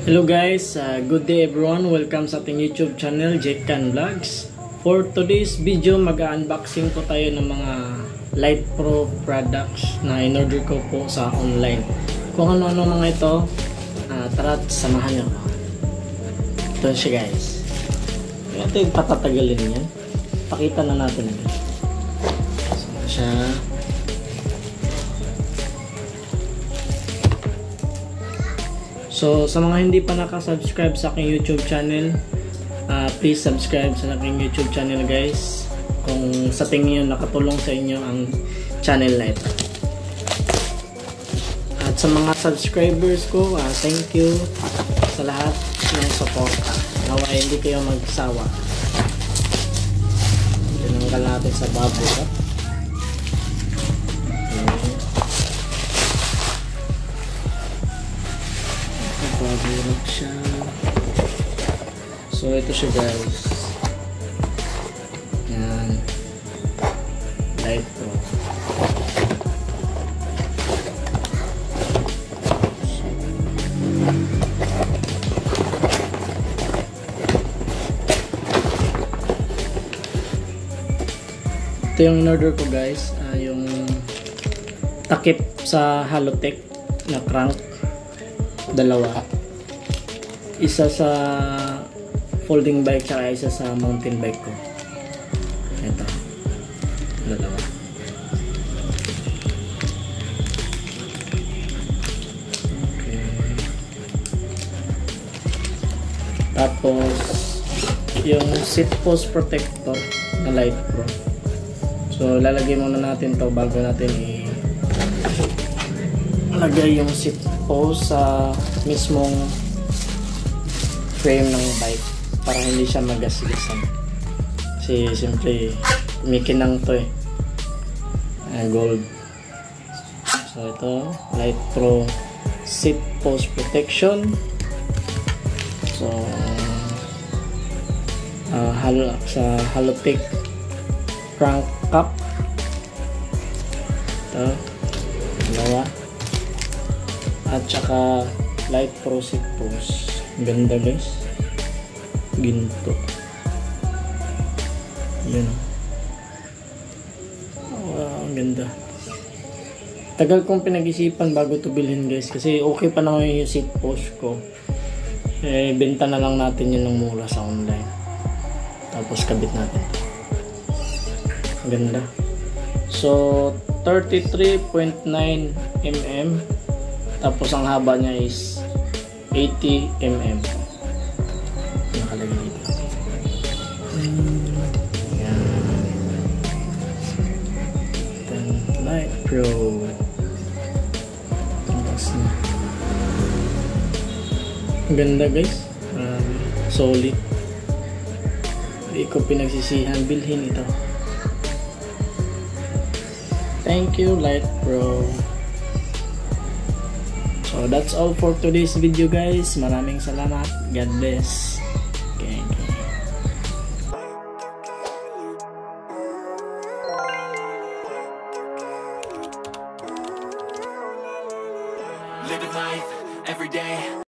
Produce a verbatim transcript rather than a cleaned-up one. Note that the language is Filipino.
Hello guys, uh, good day everyone. Welcome sa ating YouTube channel, Jekan Vlogs. For today's video, mag-unboxing po tayo ng mga Light Pro products na in-order ko po sa online. Kung ano-ano mga ito, uh, tara, samahan nyo ako. Ito siya guys. Ito yung patatagalin yan. Pakita na natin. So, siya. So, sa mga hindi pa nakasubscribe sa aking YouTube channel, uh, please subscribe sa aking YouTube channel guys. Kung sa tingin nyo nakatulong sa inyo ang channel na ito. At sa mga subscribers ko, uh, thank you sa lahat ng support. Naway hindi kayo magsawa. Tinanggal natin sa bubble. Uh. Baburog siya. So ito siya guys. Yan. Light Pro. Ito yung in-order ko guys. Uh, yung takip sa Halotech na crank. Dalawa. Isa sa folding bike at isa sa mountain bike ko. Ito. Dalawa. Okay. Tapos yung seat post protector na Light Pro. So lalagay muna natin to bago natin i lagay yung seat post sa mismong frame ng bike para hindi siya magasgasan. Kasi siyempre kumikinang to eh. Uh, gold. So ito, Light Pro seat post protection. So uh, halo sa Halotech crank cap. Ito, dalawa. At saka Light Pro seat post. Ganda guys. Ginto. Yan. Wow, ganda. Tagal kong pinag-isipan bago to bilhin guys. Kasi okay pa naman yung seat post ko. Eh, benta na lang natin yun ng mura sa online. Tapos kabit natin. Ganda. So, thirty-three point nine millimeters. Tapos ang haba niya is eighty millimeters. Nakalagay dito. Yan. Then Light Pro. Tapos na. Ang ganda guys. Uh, solid. Hindi ko pinagsisihan bilhin ito. Thank you Light Pro. So that's all for today's video guys. Maraming salamat. God bless. Okay, okay. Living life every day.